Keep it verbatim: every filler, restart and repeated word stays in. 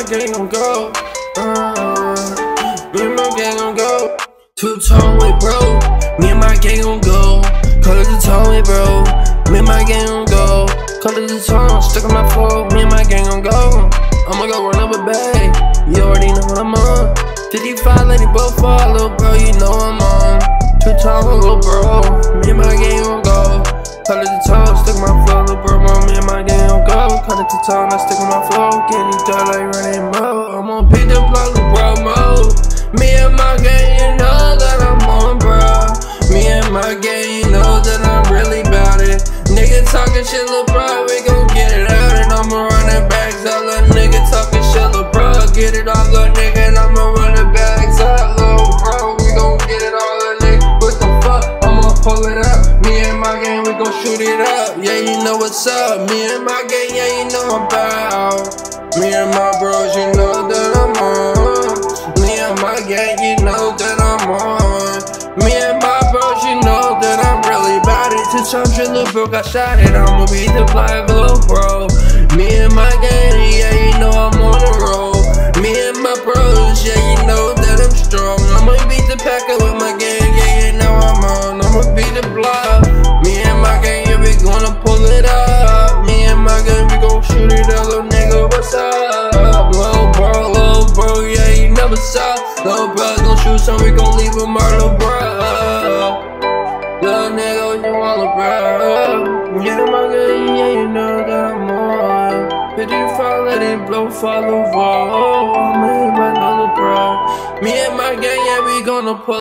gang gon' go. Uh, me and my gang gon' go. Two-tone with bro. Me and my gang gon' go. Color the tone with bro. Me and my gang gon' go. Color the tone, stuck on my floor. Me and my gang gon' go. I'ma go run up a bag. You already know what I'm on. fifty-five, let it both fall, little bro. You know I'm on. Two-tone, little bro. Me and my gang gon' go. Color the tone, stick on my floor, little bro. Me and my gang gon' go. Color the tone, I stick on my floor. Get it done like running mo. I'm on pick the block, little bro, mo. Me and my gang, you know that I'm on, bro. Me and my gang, you know that I'm really bout it. Nigga talking shit, lil' bro, we gon' get it out. And I'ma run it back, all the nigga talking shit, lil' bro. Get it off, lil' nigga, and I'ma run it back, out, lil' bro. We gon' get it all, lil' nigga. What the fuck? I'ma pull it up. Me and my gang, we gon' shoot it up. Yeah, you know what's up. Me and my gang, yeah, you know I'm about. Me and my bros, you know that I'm on. Me and my gang, you know that I'm on. Me and my bros, you know that I'm really about it. Since I'm little bro got shot and I'ma be the black little bro. Me and my gang, yeah, you know I'm on the road. Me and my bros, yeah, you know that I'm strong. I'ma beat the packer with my gang, yeah, you know I'm on. I'ma beat the block. Me and my gang, yeah, we gonna pull it up. Me and my gang, we gon' shoot it up, little nigga, what's up? Little bro, little bro, yeah, you never saw. Little bro gon' shoot some, we gon' leave him our little bro. Little nigga, what you want, little bro? Yeah, my gang, yeah, you know that I'm on. fifty-five, let it blow, follow, whoa. I'm in my little bro. Me and my gang, yeah, we gonna pull